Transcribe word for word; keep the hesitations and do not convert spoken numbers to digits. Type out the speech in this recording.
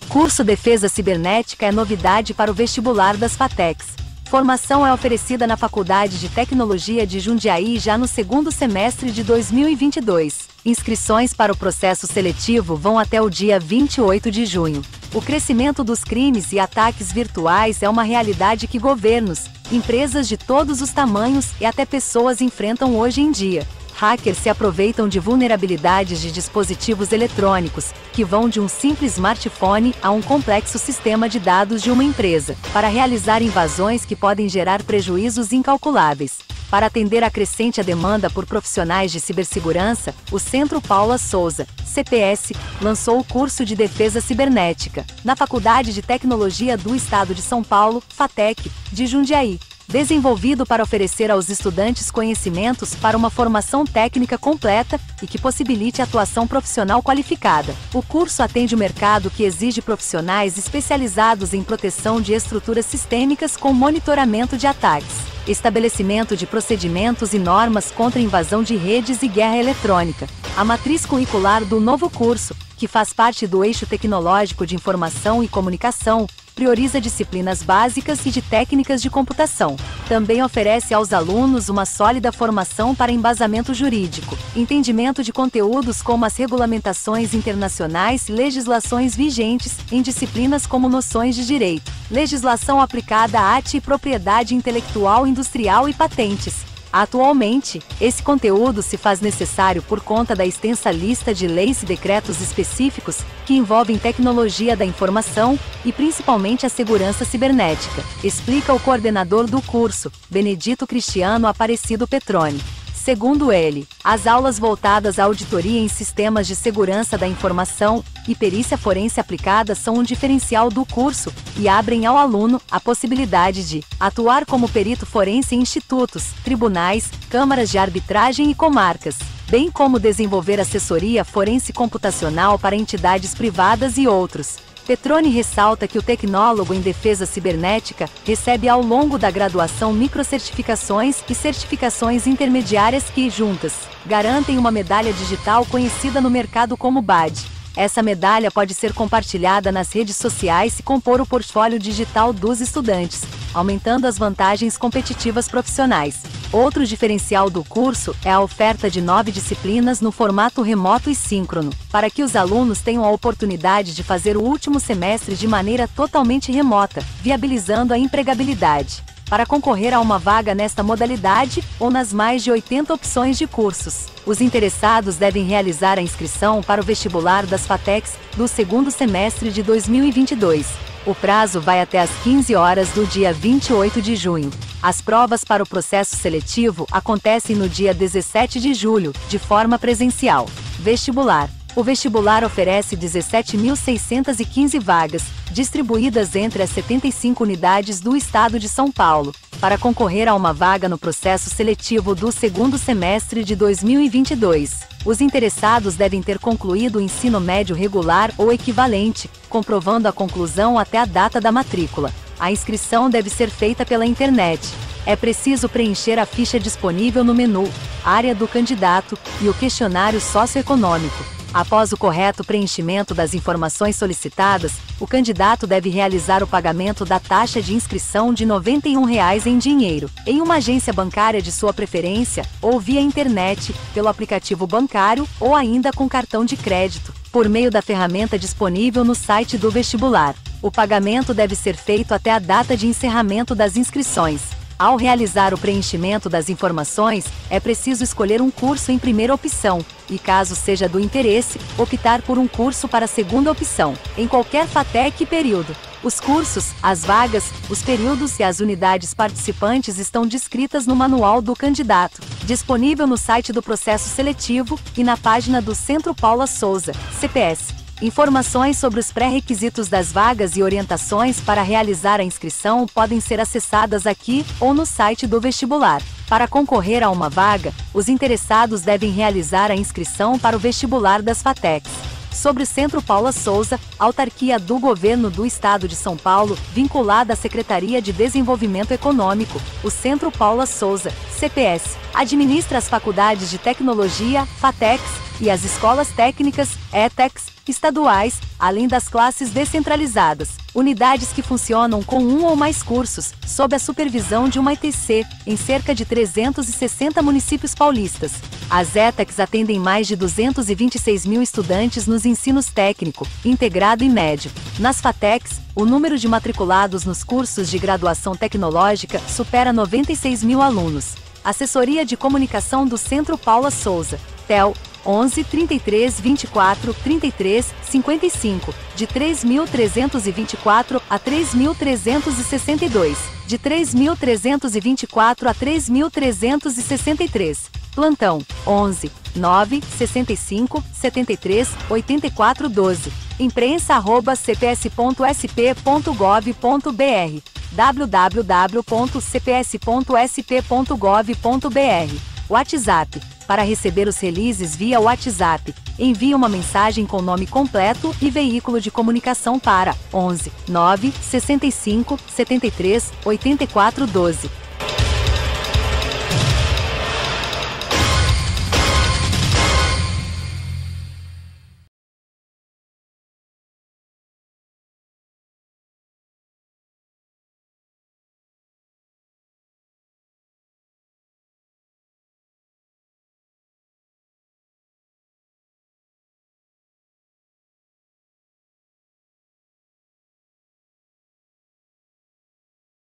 curso Defesa Cibernética é novidade para o vestibular das FATECs. Formação é oferecida na Faculdade de Tecnologia de Jundiaí já no segundo semestre de dois mil e vinte e dois. Inscrições para o processo seletivo vão até o dia vinte e oito de junho. O crescimento dos crimes e ataques virtuais é uma realidade que governos, empresas de todos os tamanhos e até pessoas enfrentam hoje em dia. Hackers se aproveitam de vulnerabilidades de dispositivos eletrônicos, que vão de um simples smartphone a um complexo sistema de dados de uma empresa, para realizar invasões que podem gerar prejuízos incalculáveis. Para atender à crescente demanda por profissionais de cibersegurança, o Centro Paula Souza, C P S, lançou o curso de Defesa Cibernética, na Faculdade de Tecnologia do Estado de São Paulo, FATEC, de Jundiaí. Desenvolvido para oferecer aos estudantes conhecimentos para uma formação técnica completa e que possibilite atuação profissional qualificada. O curso atende o mercado que exige profissionais especializados em proteção de estruturas sistêmicas com monitoramento de ataques, estabelecimento de procedimentos e normas contra invasão de redes e guerra eletrônica. A matriz curricular do novo curso, que faz parte do eixo tecnológico de informação e comunicação, prioriza disciplinas básicas e de técnicas de computação. Também oferece aos alunos uma sólida formação para embasamento jurídico, entendimento de conteúdos como as regulamentações internacionais e legislações vigentes, em disciplinas como noções de direito, legislação aplicada à arte e propriedade intelectual industrial e patentes. Atualmente, esse conteúdo se faz necessário por conta da extensa lista de leis e decretos específicos que envolvem tecnologia da informação e principalmente a segurança cibernética, explica o coordenador do curso, Benedito Cristiano Aparecido Petroni. Segundo ele, as aulas voltadas à auditoria em sistemas de segurança da informação e perícia forense aplicada são um diferencial do curso e abrem ao aluno a possibilidade de atuar como perito forense em institutos, tribunais, câmaras de arbitragem e comarcas, bem como desenvolver assessoria forense computacional para entidades privadas e outros. Petroni ressalta que o tecnólogo em defesa cibernética recebe ao longo da graduação microcertificações e certificações intermediárias que, juntas, garantem uma medalha digital conhecida no mercado como badge. Essa medalha pode ser compartilhada nas redes sociais e compor o portfólio digital dos estudantes, aumentando as vantagens competitivas profissionais. Outro diferencial do curso é a oferta de nove disciplinas no formato remoto e síncrono, para que os alunos tenham a oportunidade de fazer o último semestre de maneira totalmente remota, viabilizando a empregabilidade. Para concorrer a uma vaga nesta modalidade ou nas mais de oitenta opções de cursos, os interessados devem realizar a inscrição para o vestibular das FATECs do segundo semestre de dois mil e vinte e dois. O prazo vai até às quinze horas do dia vinte e oito de junho. As provas para o processo seletivo acontecem no dia dezessete de julho, de forma presencial. Vestibular. O vestibular oferece dezessete mil seiscentas e quinze vagas, distribuídas entre as setenta e cinco unidades do estado de São Paulo, para concorrer a uma vaga no processo seletivo do segundo semestre de dois mil e vinte e dois. Os interessados devem ter concluído o ensino médio regular ou equivalente, comprovando a conclusão até a data da matrícula. A inscrição deve ser feita pela internet. É preciso preencher a ficha disponível no menu, área do candidato, e o questionário socioeconômico. Após o correto preenchimento das informações solicitadas, o candidato deve realizar o pagamento da taxa de inscrição de noventa e um reais em dinheiro, em uma agência bancária de sua preferência, ou via internet, pelo aplicativo bancário ou ainda com cartão de crédito, por meio da ferramenta disponível no site do vestibular. O pagamento deve ser feito até a data de encerramento das inscrições. Ao realizar o preenchimento das informações, é preciso escolher um curso em primeira opção, e caso seja do interesse, optar por um curso para a segunda opção, em qualquer FATEC e período. Os cursos, as vagas, os períodos e as unidades participantes estão descritas no manual do candidato, disponível no site do processo seletivo e na página do Centro Paula Souza, C P S. Informações sobre os pré-requisitos das vagas e orientações para realizar a inscrição podem ser acessadas aqui ou no site do vestibular. Para concorrer a uma vaga, os interessados devem realizar a inscrição para o vestibular das FATECs. Sobre o Centro Paula Souza, autarquia do Governo do Estado de São Paulo, vinculada à Secretaria de Desenvolvimento Econômico, o Centro Paula Souza, C P S, administra as faculdades de tecnologia, FATECs, e as escolas técnicas, E T E Cs, estaduais, além das classes descentralizadas, unidades que funcionam com um ou mais cursos, sob a supervisão de uma I T C, em cerca de trezentos e sessenta municípios paulistas. As E T E Cs atendem mais de duzentos e vinte e seis mil estudantes nos ensinos técnico, integrado e médio. Nas FATECs, o número de matriculados nos cursos de graduação tecnológica supera noventa e seis mil alunos. Assessoria de Comunicação do Centro Paula Souza, T E L, onze, trinta e três, vinte e quatro, trinta e três, cinquenta e cinco, de três mil trezentos e vinte e quatro a três mil trezentos e sessenta e dois, de três mil trezentos e vinte e quatro a três mil trezentos e sessenta e três. Plantão, onze, nove, sessenta e cinco, setenta e três, oitenta e quatro, doze. Imprensa arroba c p s ponto s p ponto gov ponto b r, w w w ponto c p s ponto s p ponto gov ponto b r. WhatsApp. Para receber os releases via WhatsApp, envie uma mensagem com nome completo e veículo de comunicação para onze, nove, sessenta e cinco, setenta e três, oitenta e quatro, doze.